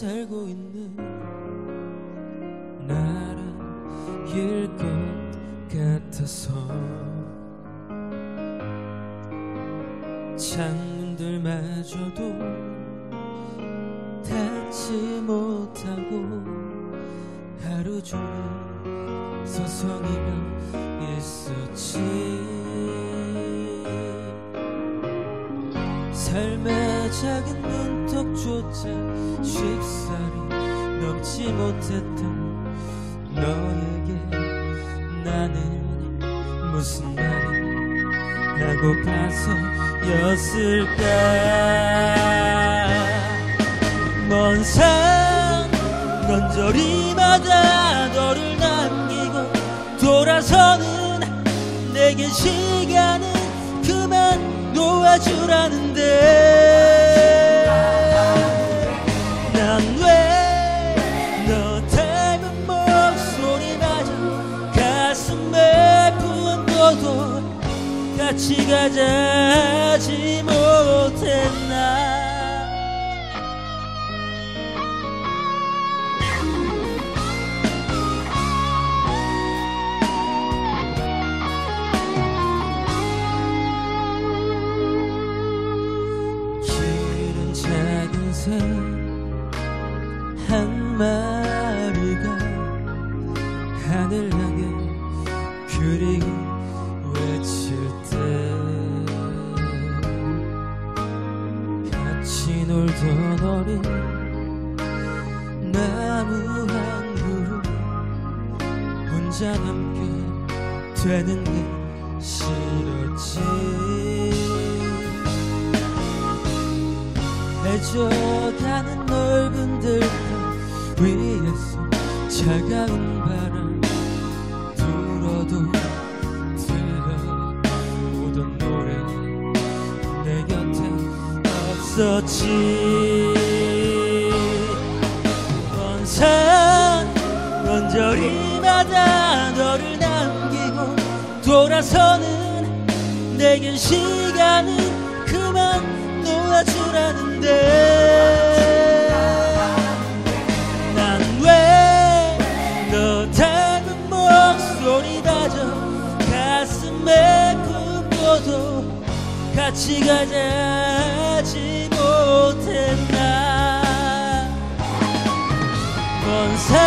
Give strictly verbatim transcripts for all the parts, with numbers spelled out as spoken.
살고 있는 나라일 것 같아서 창문들마저도 닫지 못하고 하루 종일 서성이며 있었지. 삶의 작은 문턱조차 쉽사리 넘지 못했던 너에게 나는 무슨 말을 하고파서였을까. 먼 산 언저리마다 너를 남기고 돌아서는 내게 시간은 그만 놓아주라는데 난 왜 너 닮은 목소리마저 가슴에 품고도 같이 가자 하지 못했나. 길은 작은 새 한 마리가 하늘 향해 그리고 외칠 때 같이 놀던 어린 나무 한 그루 혼자 남게 되는 게 싫었지. 헤쳐가는 넓은 들판 위에서 차가운 바람 불어도 들려오던 노래 내 곁에 없었지. 먼 산 언저리마다 너를 남기고 돌아서는 내겐 시간은 그만 놓아주라는데 난 왜 너 닮은 목소리마저 가슴에 품고도 같이 가자 하지 못했나. 먼 산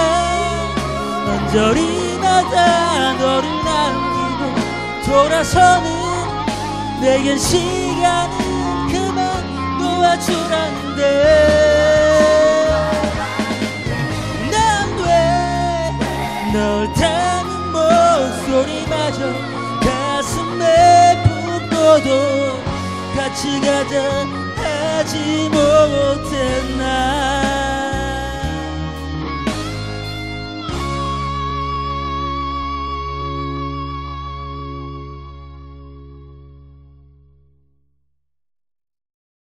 언저리마다 너를 남기고 돌아서는 내겐 시간은 그만 놓아주라는데 난 왜 널 닮은 목소리마저 가슴에 품고도 같이 가자 하지 못했나.